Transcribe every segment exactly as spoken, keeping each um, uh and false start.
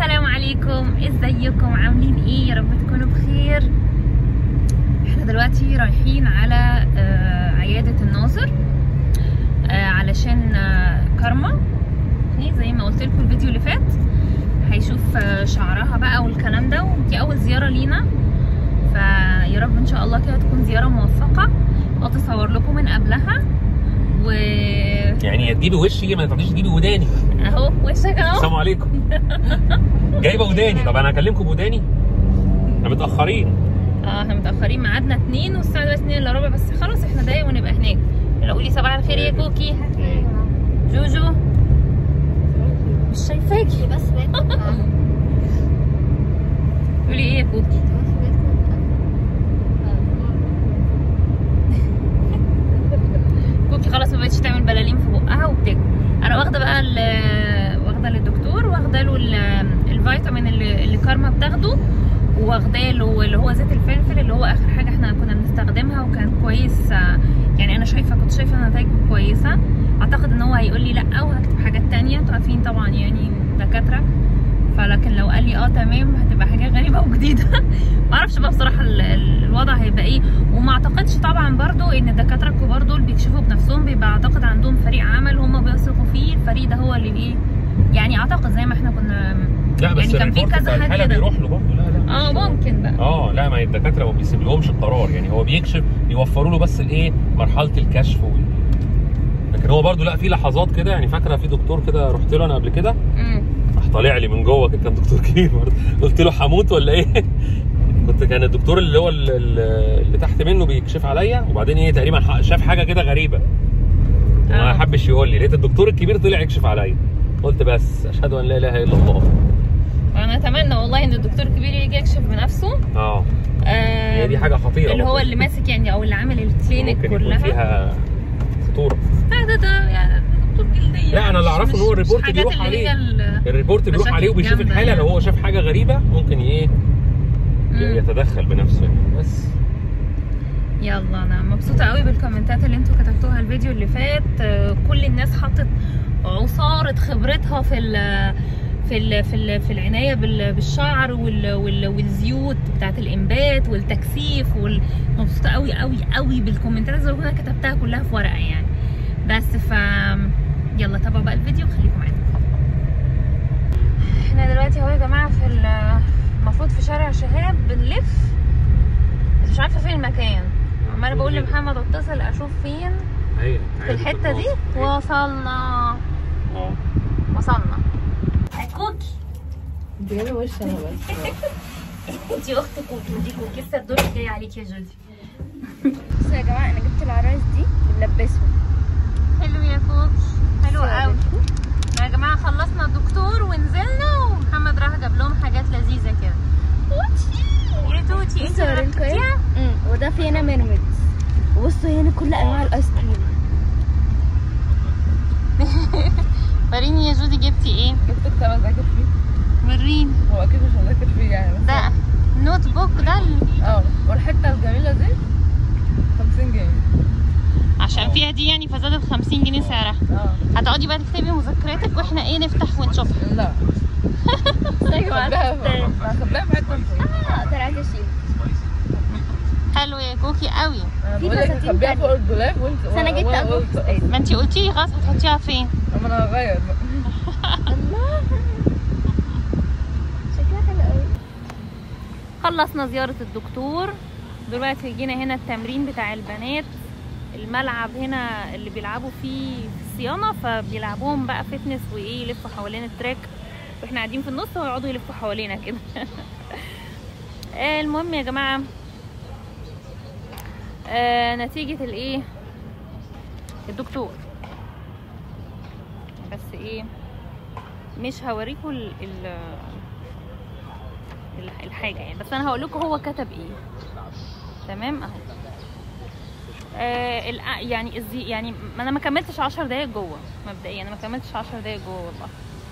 السلام عليكم، ازيكم؟ عاملين ايه؟ يا رب تكونوا بخير. احنا دلوقتي رايحين على عيادة الناظر علشان كارما زي ما قلت لكم الفيديو اللي فات، هيشوف شعرها بقى والكلام ده، ودي اول زيارة لينا، فيا رب ان شاء الله كده تكون زيارة موفقة واتصور لكم من قبلها. و يعني يا تجيبي وشي ما تقعديش تجيبي وداني. اهو وشك اهو. السلام عليكم. جايبه وداني. طب انا هكلمكم بوداني؟ احنا متاخرين. اه احنا متاخرين، ميعادنا اتنين والساعه دلوقتي اتنين الا ربع، بس خلاص احنا دقايق ونبقى هناك. يلا قولي صباح الخير يا كوكي. جوجو مش شايفاكي بس. قولي ايه يا كوكي؟ كوكي خلاص ما بقتش تعمل بلالين في بقها وبتاكل. انا واخده بقى واخده للدكتور، واخده له الفيتامين اللي, اللي كارما بتاخده، واخده له اللي هو زيت الفلفل اللي هو اخر حاجه احنا كنا بنستخدمها، وكان كويس. يعني انا شايفه كنت شايفه نتائجه كويسه. اعتقد ان هو هيقول لي لا وهكتب حاجات تانية، انتوا عارفين طبعا يعني دكاتره، فلكن لو قال لي اه تمام هتبقى حاجه غريبه وجديده. معرفش بقى بصراحه الوضع هيبقى ايه، وما اعتقدش طبعا برضو ان الدكاتره الكبار دول بيكشفوا بنفسهم، بيبقى اعتقد عندهم فريق عمل هم بيثقوا فيه، الفريق ده هو اللي ايه يعني، اعتقد زي ما احنا كنا. لا بس يعني كان في كذا حد كده بيروح له برضه. لا لا اه ممكن بقى. اه لا، ما الدكاتره ما بيسيبلهمش القرار، يعني هو بيكشف، بيوفروا له بس الايه مرحله الكشف و... لكن هو برضه لا، في لحظات كده يعني. فاكره في دكتور كده رحت له انا قبل كده، امم راح طالع لي من جوه كده، كان دكتور كبير برضه، قلت له هموت ولا ايه؟ كنت كان الدكتور اللي هو اللي, اللي تحت منه بيكشف عليا، وبعدين ايه تقريبا شاف حاجه كده غريبه وما حبش يقول لي، لقيت الدكتور الكبير طلع يكشف عليا، قلت بس اشهد ان لا اله الا الله. انا اتمنى والله ان الدكتور الكبير يجي يكشف بنفسه. اه هي دي حاجه خطيره، اللي هو اللي ماسك يعني او اللي عامل الكلينيك كلها ممكن يكون فيها خطوره. لا ده ده يعني دكتور جلديه. لا انا اللي اعرفه ان هو الريبورت بيروح عليه، الريبورت بيروح عليه وبيشوف الحاله، لو هو شاف حاجه غريبه ممكن ايه يتدخل بنفسه بس. يلا انا مبسوطه قوي بالكومنتات اللي انتوا كتبتوها الفيديو اللي فات. كل الناس حطت عصاره خبرتها في ال في ال في ال في العنايه بالشعر والزيوت بتاعه الانبات والتكثيف. مبسوطه قوي قوي قوي بالكومنتات اللي انا كتبتها كلها في ورقه يعني. بس ف يلا تابعوا بقى الفيديو وخليكم معانا. احنا دلوقتي اهو يا جماعه في المفروض في شارع شهاب بنلف، بس مش عارفه فين المكان. عماله بقول لمحمد اتصل اشوف فين. ايوه في الحته دي. وصلنا اه وصلنا. كوكي انت جايبه وش انا بس. انت اخت كوكي، دي كوكي لسه الدور جاي عليك يا جودي. بصوا يا جماعه انا جبت العرايس دي بنلبسهم. حلو يا كوكي، حلو قوي. يا جماعه خلصنا الدكتور ونزلنا، ومحمد راح جاب لهم حاجات لذيذه كده. توتي يا توتي انت ركبتيها؟ امم وده في هنا ميرميدز، وبصوا هنا كل انواع الايس كريم. وريني يا جودي جبتي ايه؟ جبت كتاب اذاكر فيه. وريني. هو اكيد مش هذاكر فيه يعني، بس ده نوت بوك ده. اه والحته الجميله دي خمسين جنيه عشان فيها دي يعني، فزادت خمسين جنيه سعرها. اه هتقعدي بقى تكتبي مذكراتك واحنا ايه نفتح ونشوفها. لا ايوه هخبيها في حته. اه طلعت اشيل. حلو يا كوكي قوي. انا بقول لك هخبيها فوق الدولاب وانت. بس انا جبت ابوك. ما انت قلتي لي خلاص هتحطيها فين؟ اما انا هغير بقى. الله شكلها حلو قوي. خلصنا زياره الدكتور، دلوقتي جينا هنا التمرين بتاع البنات، الملعب هنا اللي بيلعبوا فيه في الصيانه، فبيلعبوهم بقى فتنس وايه يلفوا حوالين التراك، واحنا قاعدين في النص ويقعدوا يلفوا حوالينا كده. المهم يا جماعه آه نتيجه الايه الدكتور، بس ايه مش هوريكم ال ال الحاجه يعني، بس انا هقول لكم هو كتب ايه. تمام اهو. آه يعني الزي يعني انا ما كملتش عشر دقايق جوه مبدئيا، انا ما كملتش عشر دقايق جوه والله.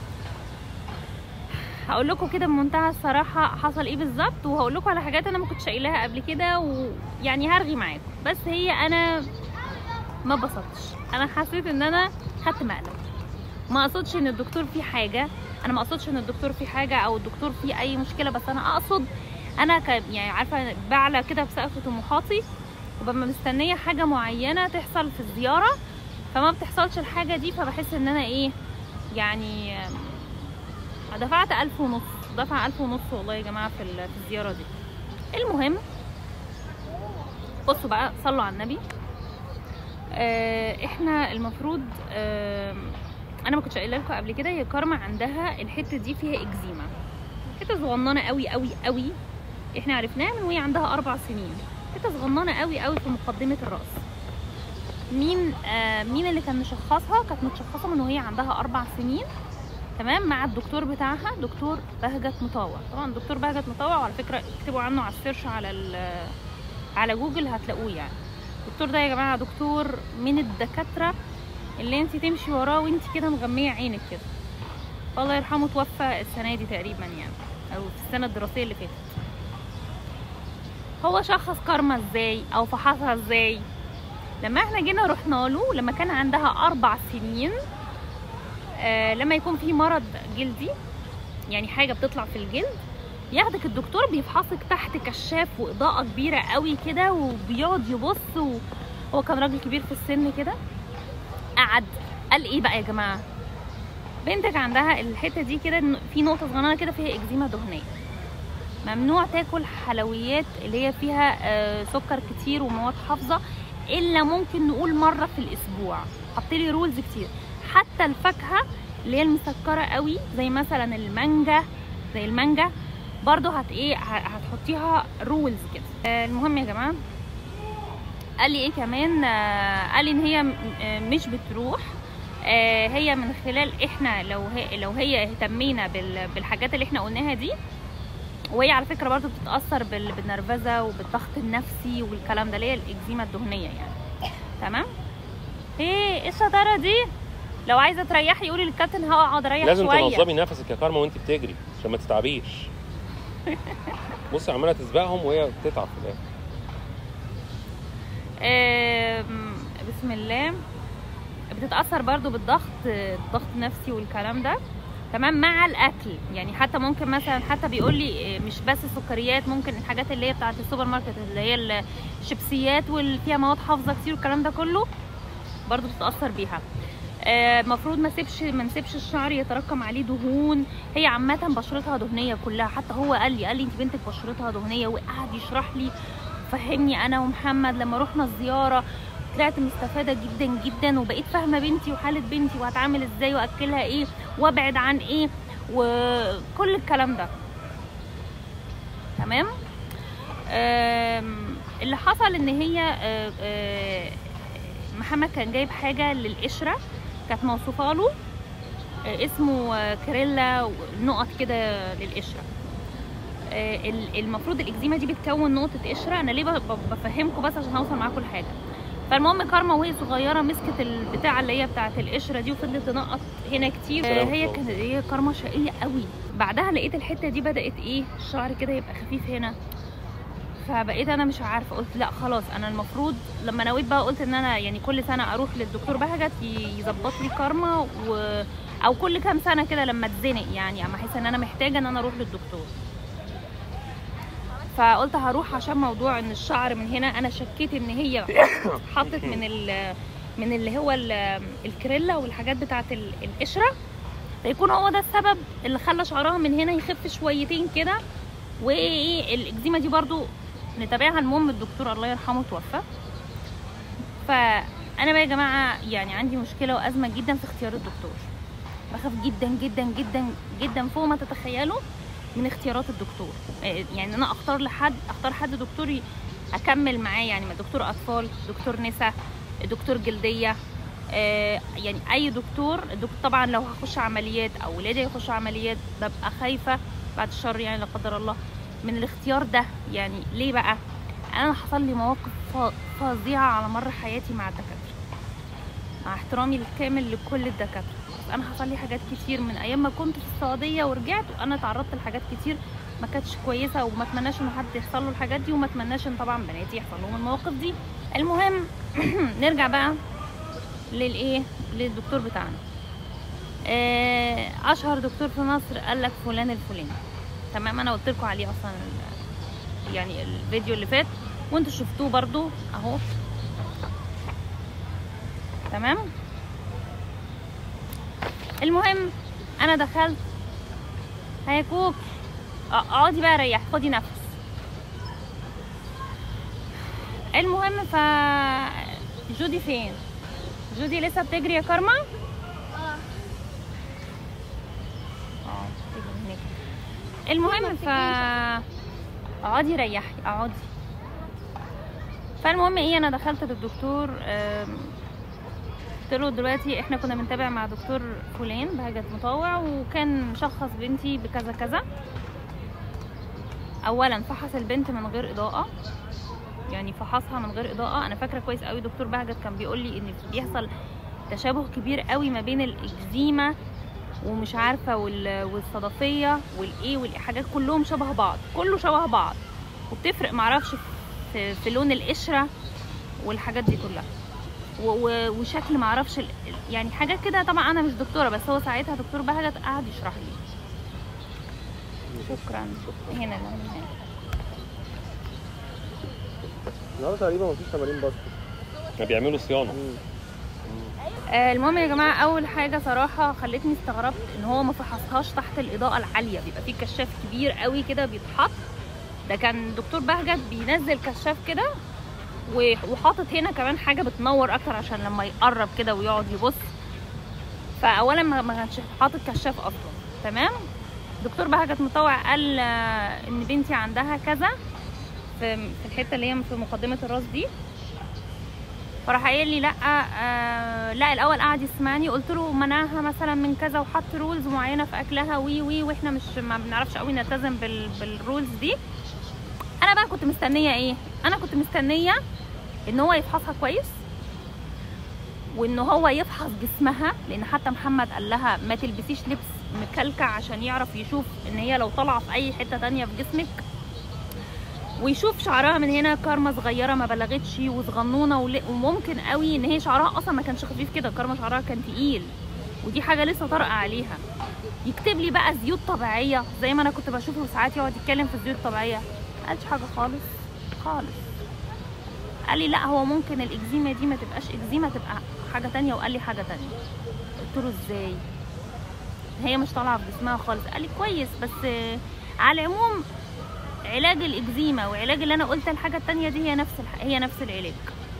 هقول لكم كده بمنتهى الصراحه حصل ايه بالظبط، وهقول لكم على حاجات انا ما كنتش قايلاها قبل كده، ويعني هرغي معاكم. بس هي انا ما بسطتش، انا حسيت ان انا خدت مقلب. ما اقصدش ان الدكتور فيه حاجه، انا ما اقصدش ان الدكتور فيه حاجه او الدكتور فيه اي مشكله، بس انا اقصد انا ك يعني عارفه بعلى كده بسقف طموحاتي وببقى مستنيه حاجه معينه تحصل في الزياره، فما بتحصلش الحاجه دي، فبحس ان انا ايه يعني دفعت ألف ونص، دفع ألف ونص والله يا جماعه في في الزياره دي. المهم بصوا بقى، صلوا على النبي. اه احنا المفروض اه انا ما كنتش قايله لكم قبل كده، هي كارما عندها الحته دي فيها اكزيما، حته صغننه قوي قوي قوي، احنا عرفناها من وهي عندها اربع سنين، حته صغننه قوي قوي في مقدمه الراس. مين آه مين اللي كان مشخصها؟ كانت متشخصه من وهي عندها اربع سنين، تمام، مع الدكتور بتاعها دكتور بهجت مطوع. طبعا دكتور بهجت مطوع وعلى فكره اكتبوا عنه على السيرش على على جوجل هتلاقوه. يعني الدكتور ده يا جماعه دكتور من الدكاتره اللي انت تمشي وراه وانت كده مغميه عينك كده. الله يرحمه توفى السنه دي تقريبا يعني، او في السنه الدراسيه اللي فاتت. هو شخص كارما ازاي او فحصها ازاي؟ لما احنا جينا رحنا له لما كان عندها اربع سنين، آه لما يكون في مرض جلدي يعني حاجه بتطلع في الجلد، ياخدك الدكتور بيفحصك تحت كشاف واضاءه كبيره قوي كده، وبيقعد يبص، وهو كان راجل كبير في السن كده. قعد قال ايه بقى يا جماعه؟ بنتك عندها الحته دي كده في نقطه صغيره كده فيها اكزيما دهنيه، ممنوع تاكل حلويات اللي هي فيها آه سكر كتير ومواد حافظه الا ممكن نقول مره في الاسبوع. حطيلي رولز كتير، حتى الفاكهه اللي هي المسكره قوي زي مثلا المانجا، زي المانجا برضو هت ايه هتحطيها رولز كده. آه المهم يا جماعه قال لي ايه كمان؟ آه قال لي ان هي مش بتروح، آه هي من خلال احنا لو هي لو هي اهتمينا بالحاجات اللي احنا قلناها دي، وهي على فكره برضو بتتاثر بالنرفزه وبالضغط النفسي والكلام ده اللي هي الاكزيما الدهنيه يعني. تمام؟ ايه ايه الشطاره دي؟ لو عايزه تريحي قولي للكابتن هقعد اريح لازم شويه. لازم تنظمي نفسك يا كارما وانت بتجري عشان ما تتعبيش. بصي عماله تسبقهم وهي بتتعب في الاخر. بسم الله. بتتاثر برضو بالضغط، الضغط النفسي والكلام ده، تمام، مع الاكل. يعني حتى ممكن مثلا حتى بيقول لي مش بس السكريات، ممكن الحاجات اللي هي بتاعه السوبر ماركت اللي هي الشيبسيات واللي فيها مواد حافظه كتير والكلام ده كله برضو بتتاثر بيها. المفروض ما سيبش ما نسيبش الشعر يتراكم عليه دهون. هي عامه بشرتها دهنيه كلها، حتى هو قال لي قال لي انت بنتك بشرتها دهنيه، وقعد يشرح لي فهمني انا ومحمد لما رحنا الزياره. طلعت مستفاده جدا جدا، وبقيت فاهمه بنتي وحاله بنتي وهتعامل ازاي واكلها ايه وابعد عن ايه وكل الكلام ده. تمام. اللي حصل ان هي آه آه محمد كان جايب حاجه للقشره كانت موصوفه له، آه اسمه آه كريلا، نقط كده للقشره. آه المفروض الاكزيما دي بتكون نقطه قشره. انا ليه بفهمكم بس عشان اوصل معاكم الحاجه. فالمهم كارما وهي صغيره مسكت البتاعه اللي هي بتاعه القشره دي وفضلت تنقط هنا كتير. آه هي كانت هي كارما شقيه قوي. بعدها لقيت الحته دي بدات ايه الشعر كده يبقى خفيف هنا، فبقيت انا مش عارفه. قلت لا خلاص انا المفروض لما نويت بقى قلت ان انا يعني كل سنه اروح للدكتور بهجت يظبط لي كارما، و... او كل كام سنه كده لما اتزنق يعني اما احس ان انا محتاجه ان انا اروح للدكتور. فقلت هروح عشان موضوع ان الشعر من هنا انا شكيت ان هي حطت من ال من اللي هو الكريلا والحاجات بتاعه القشره، فيكون هو ده السبب اللي خلى شعرها من هنا يخف شويتين كده. وايه الاكزيما دي برضو نتابعها. المهم الدكتور الله يرحمه توفى. فانا بقى يا جماعه يعني عندي مشكله وازمه جدا في اختيار الدكتور. بخاف جدا جدا جدا جدا فوق ما تتخيلوا من اختيارات الدكتور. يعني انا اختار لحد اختار حد دكتور اكمل معاه، يعني دكتور اطفال، دكتور نساء، دكتور جلديه، آه يعني اي دكتور. الدكتور طبعا لو هخش عمليات او ولادي يخشوا عمليات ببقى خايفه بعد الشر يعني لا قدر الله من الاختيار ده. يعني ليه بقى؟ انا حصل لي مواقف فظيعه على مر حياتي مع الدكاتره، مع احترامي الكامل لكل الدكاتره، بس انا حصل لي حاجات كتير من ايام ما كنت في السعوديه ورجعت، وانا تعرضت لحاجات كتير ما كانتش كويسه، وما اتمناش ان حد يحصل له الحاجات دي، وما اتمناش ان طبعا بناتي يحصل لهم المواقف دي. المهم نرجع بقى للايه للدكتور بتاعنا. آه، اشهر دكتور في مصر قال لك فلان الفلاني. تمام، انا قلت لكم عليه اصلا يعني الفيديو اللي فات وانتوا شفتوه برضو اهو. تمام. المهم انا دخلت. هيا كوك اقعدي بقى ريح، خدي نفس. المهم ف جودي فين؟ جودي لسه بتجري يا كارما؟ اه اه بتجري هناك. المهم ف اقعدي ريحي اقعدي. فالمهم ايه، انا دخلت للدكتور قلت له دلوقتي احنا كنا بنتابع مع دكتور فلان بهجت مطوع وكان مشخص بنتي بكذا كذا. اولا فحص البنت من غير اضاءه، يعني فحصها من غير اضاءه. انا فاكره كويس قوي دكتور بهجت كان بيقول لي ان بيحصل تشابه كبير قوي ما بين الاكزيما ومش عارفه والصدفيه والايه والحاجات كلهم شبه بعض، كله شبه بعض وبتفرق معرفش في, في لون القشره والحاجات دي كلها وشكل معرفش يعني حاجات كده. طبعا انا مش دكتوره بس هو ساعتها دكتور بهجت قعد يشرح لي. شكرا. هنا هنا النهارده تقريبا مفيش تمارين باسكت، كانوا بيعملوا صيانه. آه المهم يا جماعه، اول حاجه صراحه خلتني استغربت ان هو ما فحصهاش تحت الاضاءه العاليه، بيبقى فيه كشاف كبير قوي كده بيتحط. ده كان دكتور بهجت بينزل كشاف كده وحاطط هنا كمان حاجه بتنور اكتر عشان لما يقرب كده ويقعد يبص. فاولا ما كانش حاطط كشاف اصلا. تمام. دكتور بهجت مطوع قال ان بنتي عندها كذا في في الحته اللي هي في مقدمه الراس دي. فراح قايل لي لا آه لا. الاول قعد يسمعني، قلت له منعها مثلا من كذا وحط رولز معينه في اكلها وي وي واحنا مش ما بنعرفش قوي نلتزم بال بالرولز دي. انا بقى كنت مستنيه ايه؟ انا كنت مستنيه ان هو يفحصها كويس وان هو يفحص جسمها، لان حتى محمد قال لها ما تلبسيش لبس مكلكع عشان يعرف يشوف ان هي لو طالعه في اي حته تانية في جسمك، ويشوف شعرها من هنا. كارما صغيره ما بلغتش وصغنونه وممكن قوي ان هي شعرها اصلا ما كانش خفيف كده. كارما شعرها كان تقيل ودي حاجه لسه طارئه عليها. يكتب لي بقى زيوت طبيعيه زي ما انا كنت بشوفه ساعات يقعد يتكلم في الزيوت الطبيعيه، ما قالش حاجه خالص خالص. قال لي لا هو ممكن الاكزيما دي ما تبقاش اكزيما، تبقى حاجه تانية. وقال لي حاجه تانية. قلت له ازاي؟ هي مش طالعه في جسمها خالص. قال لي كويس بس على العموم علاج الاكزيما وعلاج اللي انا قلت الحاجه التانية دي هي نفس الح... هي نفس العلاج.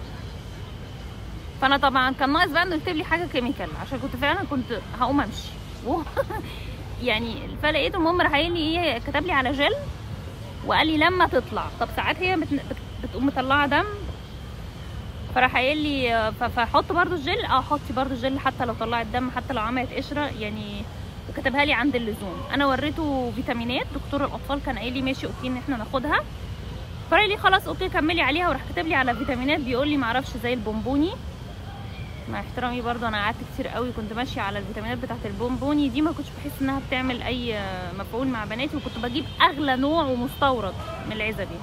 فانا طبعا كان ناقص بقى انه يكتب لي حاجه كيميكال عشان كنت فعلا كنت هقوم امشي يعني. فلقيته المهم راح قايل لي ايه، كتب لي على جل وقال لي لما تطلع. طب ساعات هي بت... بتقوم مطلعه دم، فراح قايل لي فحط برده الجل. اه حطي برده الجل حتى لو طلعت دم، حتى لو عملت قشره يعني. وكتبها لي عند اللزوم. انا وريته فيتامينات، دكتور الاطفال كان قايل لي ماشي اوكي ان احنا ناخدها. فقال لي خلاص اوكي كملي عليها، وراح كتب لي على فيتامينات بيقول لي معرفش زي البونبوني. مع احترامي برده انا قعدت كتير قوي كنت ماشيه على الفيتامينات بتاعت البونبوني دي، ما كنتش بحس انها بتعمل اي مفعول مع بناتي، وكنت بجيب اغلى نوع ومستورد من العزبي.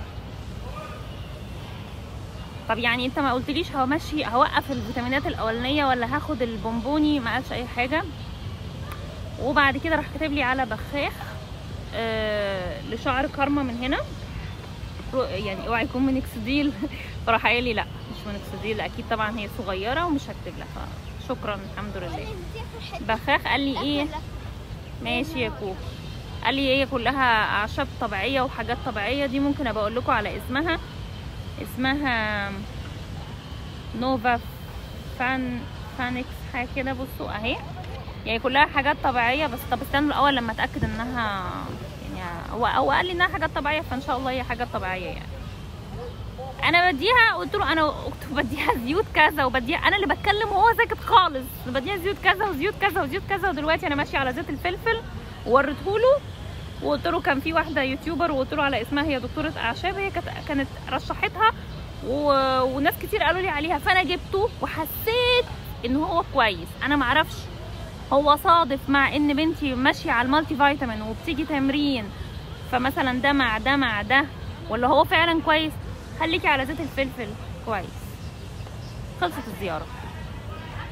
طب يعني انت ما قلتليش همشي هوقف الفيتامينات الاولانيه ولا هاخد البونبوني؟ ما قالش اي حاجه. وبعد كده راح كاتب لي على بخاخ آه لشعر كارما من هنا، يعني اوعي يكون مينوكسيديل. فراح قايل لي لا مش مينوكسيديل اكيد، طبعا هي صغيره ومش هكتب لها. شكرا الحمد لله. بخاخ قال لي ايه ماشي يا كوك. قال لي هي كلها اعشاب طبيعيه وحاجات طبيعيه. دي ممكن ابقى اقول لكم على اسمها. اسمها نوفا فان فانكس حاجه كده. بصوا اهي، يعني كلها حاجات طبيعيه. بس طب استنوا الاول لما اتاكد انها يعني هو هو قال لي انها حاجات طبيعيه، فان شاء الله هي حاجات طبيعيه يعني. انا بديها قلت له انا كنت بديها زيوت كذا وبديها، انا اللي بتكلم وهو ساكت خالص. بديها زيوت كذا وزيوت كذا وزيوت كذا، ودلوقتي انا ماشيه على زيت الفلفل. ووريته له وقلت له كان في واحده يوتيوبر وقلت له على اسمها، هي دكتوره اعشاب، هي كانت رشحتها و... وناس كتير قالوا لي عليها. فانا جبته وحسيت ان هو كويس. انا معرفش هو صادف مع ان بنتي ماشيه على المالتي فيتامين وبتيجي تمرين، فمثلا ده مع ده مع ده، ولا هو فعلا كويس. خليكي على زيت الفلفل كويس. خلصت الزياره.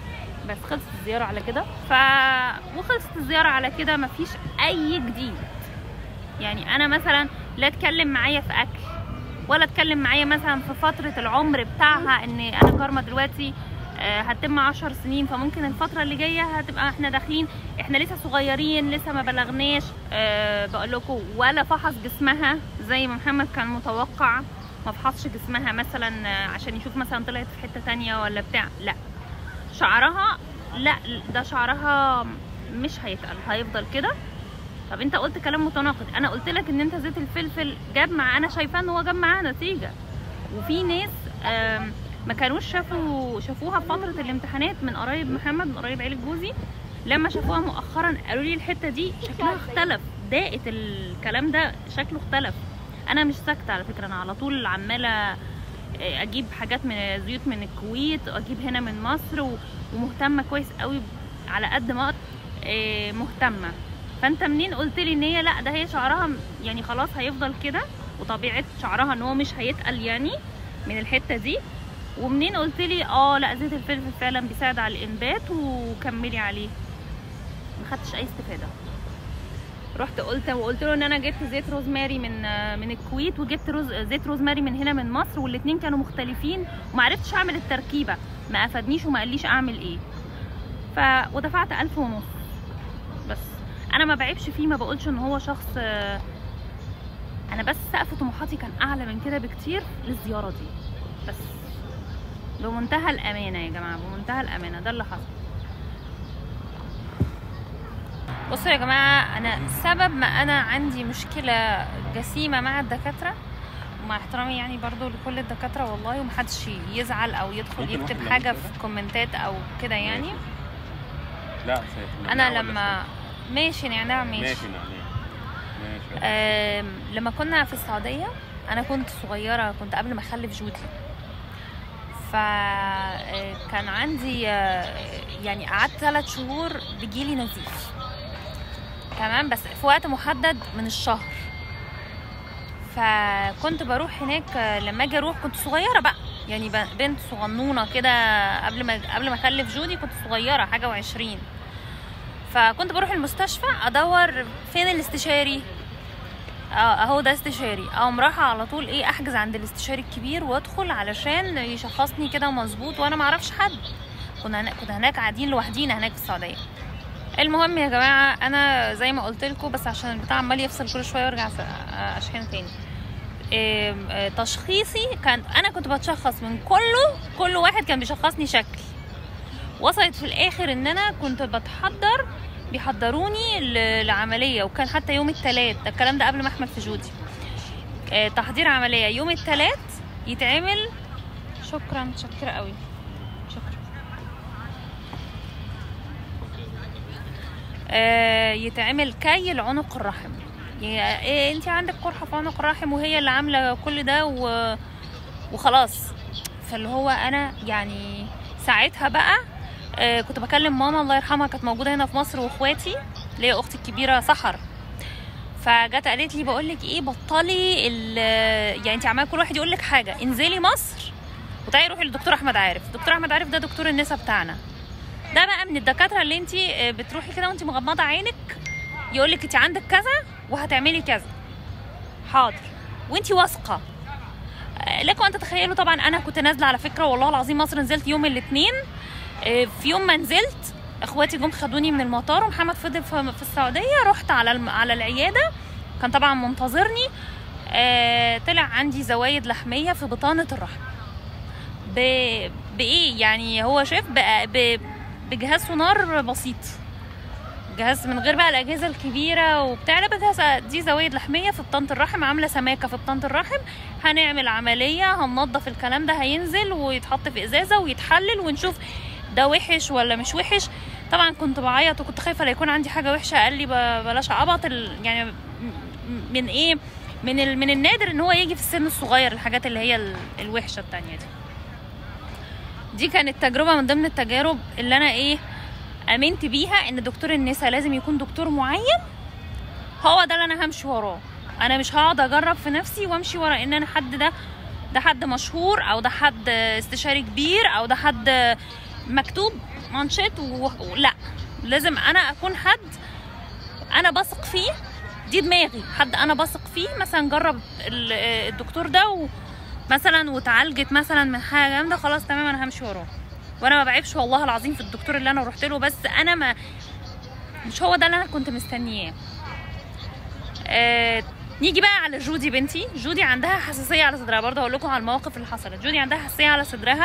بس خلصت الزياره على كده. ف وخلصت الزياره على كده، مفيش اي جديد. يعني انا مثلا لا اتكلم معايا في اكل، ولا اتكلم معايا مثلا في فتره العمر بتاعها، ان انا كارما دلوقتي هتتم عشر سنين، فممكن الفتره اللي جايه هتبقى احنا داخلين، احنا لسه صغيرين لسه ما بلغناش. أه بقول لكم، ولا فحص جسمها زي ما محمد كان متوقع، ما فحصش جسمها مثلا عشان يشوف مثلا طلعت في حته تانية ولا بتاع. لا، شعرها لا، ده شعرها مش هيتقل، هيفضل كده. طب انت قلت كلام متناقض. انا قلت لك ان انت زيت الفلفل جاب مع، انا شايفاه ان هو جاب معاه نتيجه. وفي ناس ما كانوش شافوا شافوها في فتره الامتحانات من قرايب محمد، من قرايب عيله جوزي، لما شافوها مؤخرا قالوا لي الحته دي شكلها اختلف، ضاقت الكلام ده شكله اختلف. انا مش ساكته على فكره، انا على طول عماله اجيب حاجات من زيوت من الكويت، واجيب هنا من مصر، ومهتمه كويس قوي على قد ما مهتمه. فانت منين قلت لي ان هي لا، ده هي شعرها يعني خلاص هيفضل كده، وطبيعه شعرها ان هو مش هيتقل يعني من الحته دي؟ ومنين قلت لي اه لا زيت الفلفل فعلا بيساعد على الانبات وكملي عليه؟ ما خدتش اي استفاده. رحت قلت وقلت له ان انا جبت زيت روزماري من من الكويت، وجبت روز زيت روزماري من هنا من مصر، والاثنين كانوا مختلفين، وما عرفتش اعمل التركيبه، ما افادنيش وما قاليش اعمل ايه. ف ودفعت ألف ونص. بس انا ما بعيبش فيه، ما بقولش ان هو شخص، انا بس سقف طموحاتي كان اعلى من كده بكتير للزياره دي. بس بمنتهى الامانه يا جماعه، بمنتهى الامانه ده اللي حصل. بصوا يا جماعه، انا سبب ما انا عندي مشكله جسيمه مع الدكاتره، ومع احترامي يعني برضو لكل الدكاتره والله، ومحدش يزعل او يدخل يكتب حاجه في كومنتات او كده يعني. لا انا لما ماشي نعناع ماشي ماشي نعناع ماشي. آه لما كنا في السعوديه، انا كنت صغيره، كنت قبل ما اخلف جودي، فكان عندي يعني قعدت ثلاث شهور بيجيلي نزيف، تمام، بس في وقت محدد من الشهر. فكنت بروح هناك، لما اجي اروح كنت صغيره بقى، يعني بنت صغنونه كده، قبل ما قبل ما اخلف جودي كنت صغيره حاجه وعشرين. فكنت بروح المستشفى ادور فين الاستشاري، اه اهو ده استشاري، اقوم رايحه على طول ايه، احجز عند الاستشاري الكبير وادخل علشان يشخصني كده مظبوط، وانا ما اعرفش حد. كنا هناك كنا هناك قاعدين لوحدينا هناك في السعوديه. المهم يا جماعه، انا زي ما قلت لكم، بس عشان البتاع عمال يفصل كل شويه وارجع اشحن تاني. إيه تشخيصي كان، انا كنت بتشخص من كله، كل واحد كان بيشخصني شكل. وصلت في الاخر ان انا كنت بتحضر، بيحضروني لعمليه، وكان حتى يوم الثلاث، ده الكلام ده قبل ما احمل في جودي، إيه تحضير عمليه يوم الثلاث يتعمل. شكرا متشكره قوي، شكرا. آه يتعمل كي العنق الرحم، يعني إيه انت عندك قرحه في عنق الرحم، وهي اللي عامله كل ده و... وخلاص. فاللي هو انا يعني ساعتها بقى آه كنت بكلم ماما الله يرحمها، كانت موجوده هنا في مصر، واخواتي اللي هي اختي الكبيره سحر، فجت قالت لي بقول لك ايه، بطلي يعني انت عماله كل واحد يقول لك حاجه، انزلي مصر وتعالي روحي للدكتور احمد عارف. دكتور احمد عارف ده دكتور النساء بتاعنا، ده بقى من الدكاتره اللي انت بتروحي كده وانت مغمضه عينك، يقول لك انت عندك كذا وهتعملي كذا، حاضر، وانت واثقه. لكم ان تتخيلوا طبعا انا كنت نازله على فكره والله العظيم مصر، نزلت يوم الاثنين. في يوم ما نزلت اخواتي جم خدوني من المطار، ومحمد فضل في السعوديه، رحت على على العياده، كان طبعا منتظرني. طلع عندي زوايد لحميه في بطانه الرحم. بايه يعني؟ هو شاف بجهاز سونار بسيط، جهاز من غير بقى الاجهزه الكبيره وبتاع، لا بجهاز، دي زوايد لحميه في بطانه الرحم، عامله سماكه في بطانه الرحم، هنعمل عمليه، هننضف الكلام ده، هينزل ويتحط في ازازه ويتحلل ونشوف ده وحش ولا مش وحش. طبعا كنت بعيط وكنت خايفه لا يكون عندي حاجه وحشه. قال لي بلاش عبط، يعني من ايه، من ال... من النادر ان هو يجي في السن الصغير الحاجات اللي هي الوحشه التانية دي. دي كانت تجربه من ضمن التجارب اللي انا ايه امنت بيها، ان دكتور النساء لازم يكون دكتور معين، هو ده اللي انا همشي وراه. انا مش هقعد اجرب في نفسي وامشي ورا ان انا حد ده ده حد مشهور، او ده حد استشاري كبير، او ده حد مكتوب. مانشيت ولا لازم انا اكون حد انا بثق فيه، دي دماغي، حد انا بثق فيه. مثلا جرب الدكتور ده مثلا وتعالجت مثلا من حاجه جامده، خلاص تمام انا همشي وراه. وانا ما بعيبش والله العظيم في الدكتور اللي انا رحت له، بس انا ما مش هو ده اللي انا كنت مستنياه. آه نيجي بقى على جودي بنتي. جودي عندها حساسيه على صدرها، برضه هقول لكم على المواقف اللي حصلت. جودي عندها حساسيه على صدرها،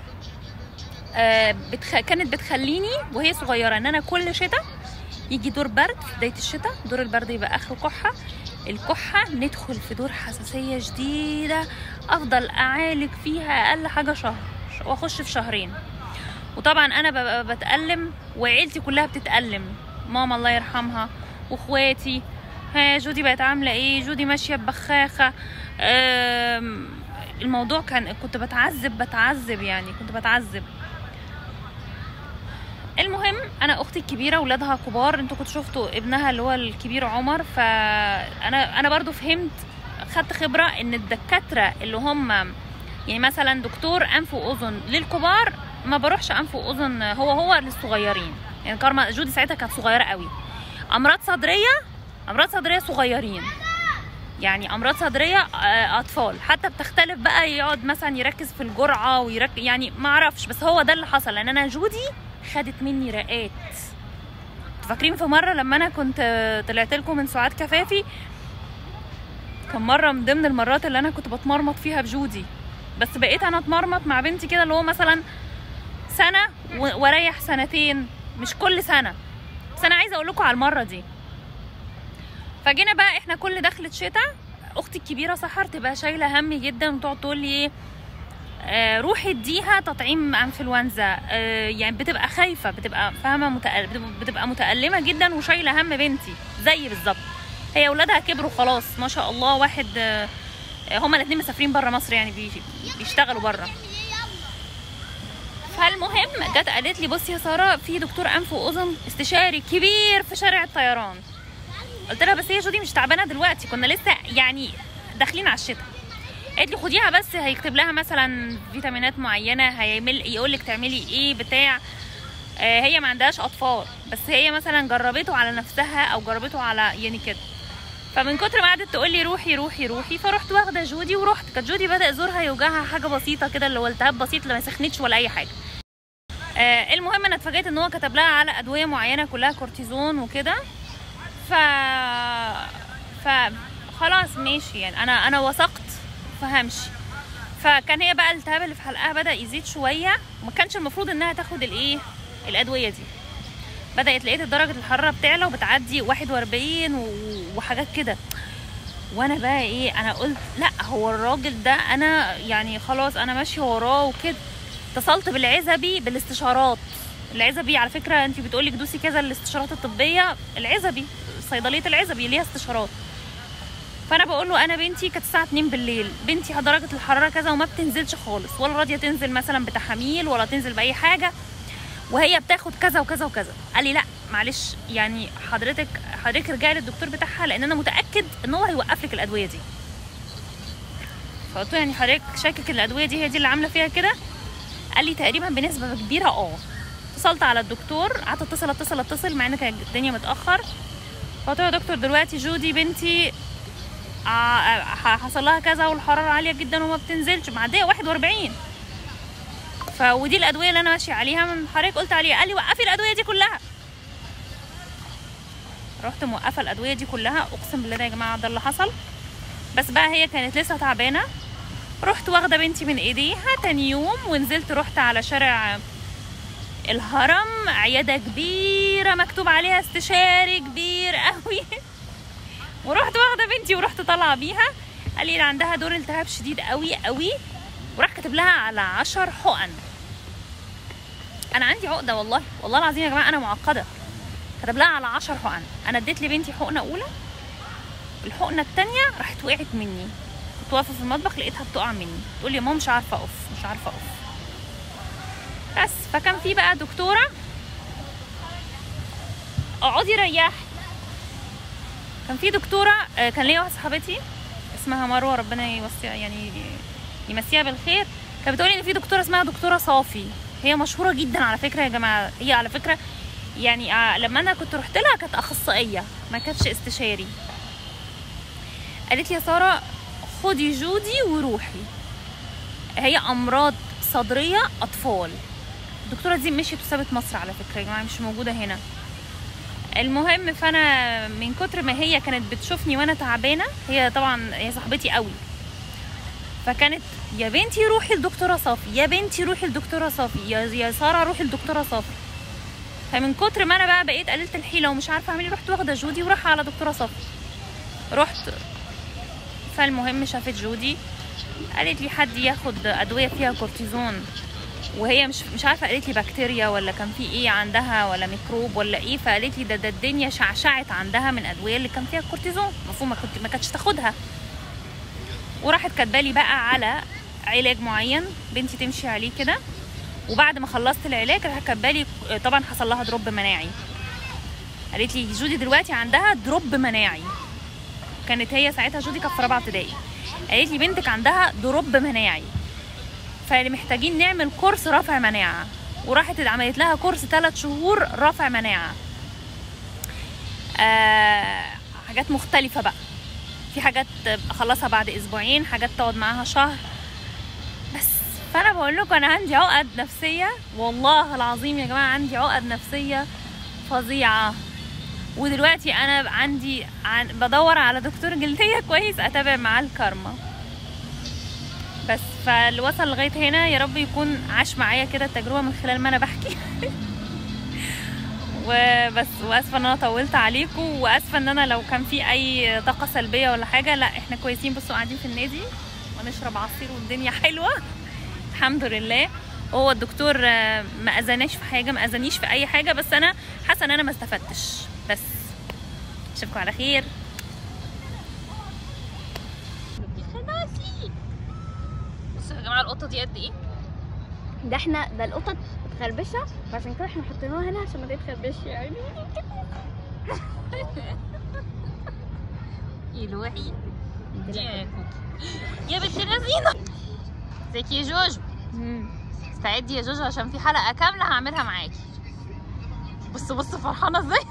آه بتخ... كانت بتخليني وهي صغيره ان انا كل شتاء يجي دور برد في بدايه الشتاء، دور البرد يبقى اخره كحه، الكحه ندخل في دور حساسيه شديده، افضل اعالج فيها اقل حاجه شهر واخش في شهرين. وطبعا انا ببقى بتألم وعيلتي كلها بتتألم، ماما الله يرحمها واخواتي، ها جودي بقت عامله ايه، جودي ماشيه ببخاخه. الموضوع كان كنت بتعذب بتعذب يعني كنت بتعذب. المهم انا اختي الكبيره ولادها كبار، انتوا كنتوا شفتوا ابنها اللي هو الكبير عمر، فانا انا برضو فهمت، خدت خبره ان الدكاتره اللي هم يعني مثلا دكتور انف واذن للكبار ما بروحش انف واذن هو هو للصغيرين. يعني كارما جودي ساعتها كانت صغيره قوي. امراض صدريه امراض صدريه صغيرين، يعني امراض صدريه اطفال، حتى بتختلف بقى، يقعد مثلا يركز في الجرعه ويركز، يعني ما اعرفش، بس هو ده اللي حصل. لان انا جودي خدت مني رقات. فاكرين في مره لما انا كنت طلعت لكم من سعاد كفافي، كان مره من ضمن المرات اللي انا كنت بتمرمط فيها بجودي، بس بقيت انا اتمرمط مع بنتي كده اللي هو مثلا سنه واريح سنتين، مش كل سنه. بس انا عايزه اقول لكم على المره دي. فجينا بقى احنا كل دخلة شتاء اختي الكبيره سحر تبقى شايله همي جدا، وتقعد تقول لي ايه آه روحي اديها تطعيم انفلونزا، آه يعني بتبقى خايفه، بتبقى فاهمه متأل... بتبقى متألمه جدا وشايله هم بنتي زي بالظبط. هي اولادها كبروا خلاص ما شاء الله، واحد آه هما الاثنين مسافرين بره مصر، يعني بي... بيشتغلوا بره. فالمهم جت قالت لي بصي يا ساره، في دكتور انف واذن استشاري كبير في شارع الطيران. قلت لها بس هي جودي مش تعبانه دلوقتي، كنا لسه يعني داخلين على الشتاء. قالت لي خديها بس هيكتب لها مثلا فيتامينات معينه، هيعمل يقول لك تعملي ايه بتاع. آه هي ما عندهاش اطفال، بس هي مثلا جربته على نفسها او جربته على يعني كده. فمن كتر ما قعدت تقول لي روحي روحي روحي، فرحت واخده جودي ورحت. كانت جودي بدا زورها يوجعها حاجه بسيطه كده، اللي هو التهاب بسيط، ما سخنتش ولا اي حاجه. آه المهم انا اتفاجئت ان هو كتب لها على ادويه معينه كلها كورتيزون وكده. ف ف خلاص ماشي، يعني انا انا وثقت فهمشي. فكان هي بقى الالتهاب اللي في حلقها بدا يزيد شويه، وما كانش المفروض انها تاخد الايه الادويه دي. بدات لقيت درجه الحراره بتعلى وبتعدي واحد واربعين وحاجات كده. وانا بقى ايه، انا قلت لا هو الراجل ده انا يعني خلاص انا ماشيه وراه وكده. اتصلت بالعزبي بالاستشارات. العزبي على فكره انت بتقولك دوسي كذا الاستشارات الطبيه، العزبي صيدليه العزبي ليها استشارات. فانا بقول له انا بنتي كانت الساعه اتنين بالليل، بنتي درجه الحراره كذا وما بتنزلش خالص، ولا راضيه تنزل مثلا بتحاميل ولا تنزل باي حاجه، وهي بتاخد كذا وكذا وكذا. قال لي لا معلش يعني حضرتك حضرتك ارجعي للدكتور بتاعها، لان انا متاكد ان هو هيوقف لك الادويه دي. فقلت له يعني حضرتك شاكك ان الادويه دي هي دي اللي عامله فيها كده؟ قال لي تقريبا بنسبه كبيره اه. اتصلت على الدكتور، قعدت اتصل اتصل اتصل مع ان كانت الدنيا متاخر. فقلت له يا دكتور دلوقتي جودي بنتي حصل لها كذا والحراره عاليه جدا وما بتنزلش، معديه واحد واربعين، فودي الادويه اللي انا ماشيه عليها من حضرتك قلت عليها. قال لي وقفي الادويه دي كلها. رحت موقفه الادويه دي كلها، اقسم بالله ده يا جماعه ده اللي حصل. بس بقى هي كانت لسه تعبانه، رحت واخده بنتي من ايديها تاني يوم ونزلت، رحت على شارع الهرم، عياده كبيره مكتوب عليها استشاري كبير قوي ورحت واخده بنتي ورحت طالعه بيها. قال لي عندها دور التهاب شديد قوي قوي، وراح كاتب لها على عشر حقن. انا عندي عقده والله والله العظيم يا جماعه انا معقده. كتب لها على عشر حقن. انا اديت لبنتي حقنه اولى، الحقنه الثانيه راحت وقعت مني، كنت واقفه في المطبخ لقيتها بتقع مني، تقول لي يا ماما مش عارفه اقف مش عارفه اقف بس. فكان في بقى دكتوره اقعدي ريحي. كان في دكتوره كان ليا واحده صاحبتي اسمها مروه، ربنا يوسع يعني يمسيها بالخير، كانت بتقولي ان في دكتوره اسمها دكتوره صافي. هي مشهوره جدا على فكره يا جماعه. هي على فكره يعني آه لما انا كنت رحت لها كانت اخصائيه ما كانتش استشاري. قالت لي يا ساره خدي جودي وروحي، هي امراض صدريه اطفال. الدكتوره دي مشيت وسابت مصر على فكره يا جماعه، مش موجوده هنا. المهم فانا من كتر ما هي كانت بتشوفني وانا تعبانه، هي طبعا هي صاحبتي قوي، فكانت يا بنتي روحي لدكتوره صافي، يا بنتي روحي لدكتوره صافي، يا يا ساره روحي لدكتوره صافي. فمن كتر ما انا بقى بقيت قليله الحيله ومش عارفه اعمل ايه، رحت واخده جودي ورايحه على دكتوره صافي. رحت فالمهم شافت جودي قالت لي حد ياخد ادويه فيها كورتيزون، وهي مش مش عارفه قالت لي بكتيريا ولا كان في ايه عندها ولا ميكروب ولا ايه، فقالت لي ده ده الدنيا شعشعت عندها من ادويه اللي كان فيها كورتيزون، المفروض ما كنت ما كانتش تاخدها. وراحت كاتبالي بقى على علاج معين بنتي تمشي عليه كده، وبعد ما خلصت العلاج راحت كاتبالي طبعا حصل لها دروب مناعي. قالت لي جودي دلوقتي عندها دروب مناعي، كانت هي ساعتها جودي كانت في رابعه ابتدائي. قالت لي بنتك عندها دروب مناعي، فمحتاجين نعمل كورس رفع مناعه. وراحت عملت لها كورس ثلاث شهور رفع مناعه. آه حاجات مختلفه بقى، في حاجات اخلصها بعد اسبوعين، حاجات تقعد معاها شهر بس. فانا بقول لكم انا عندي عقد نفسيه والله العظيم يا جماعه، عندي عقد نفسيه فظيعه. ودلوقتي انا عندي عن بدور على دكتور جلديه كويس اتابع معاه الكارما بس. فاللي وصل لغايه هنا يا رب يكون عاش معايا كده التجربه من خلال ما انا بحكي وبس. واسفه ان انا طولت عليكم، واسفه ان انا لو كان في اي طاقه سلبيه ولا حاجه. لا احنا كويسين، بصوا قاعدين في النادي ونشرب عصير والدنيا حلوه الحمد لله. هو الدكتور ما اذاناش في حاجه، ما اذانيش في اي حاجه، بس انا حاسه ان انا ما استفدتش. بس اشوفكم على خير. بصوا يا جماعه القطه دي قد ايه؟ ده احنا ده القطط متخربشه، فعشان كده احنا حطيناها هنا عشان ما تتخربش يعني. يلوحي يا يا بنت اللذينه. ازيك يا جوجو؟ استعدي يا جوجو عشان في حلقه كامله هعملها معاكي. بصوا بصوا فرحانه ازاي.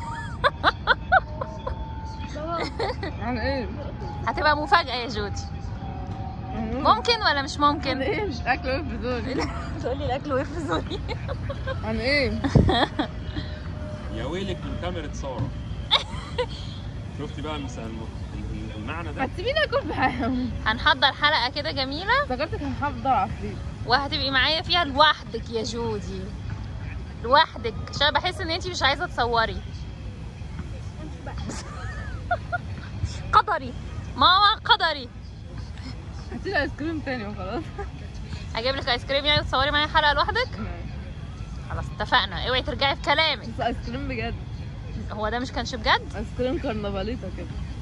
عن ايه؟ هتبقى مفاجاه يا جودي. ممكن ولا مش ممكن؟ عن ايه؟ الاكل وقف في زوري. تقولي الاكل وقف في زوري. عن ايه؟ يا ويلك من كاميرا ساره. شفتي بقى المسألة المعنى ده؟ هتسيبيني اكل في حاجه. هنحضر حلقه كده جميله، افتكرتك هنحضر عفريت وهتبقي معايا فيها لوحدك يا جودي، لوحدك، عشان بحس ان انتي مش عايزه تصوري. قدري ماما قدري. هاتي لي ايس كريم تاني وخلاص. اجيب لك ايس كريم يعني تصوري معايا حلقه لوحدك؟ خلاص اتفقنا، اوعي ترجعي في كلامك. بس ايس كريم بجد. هو ده مش كانش بجد؟ ايس كريم كرنفاليتا كده.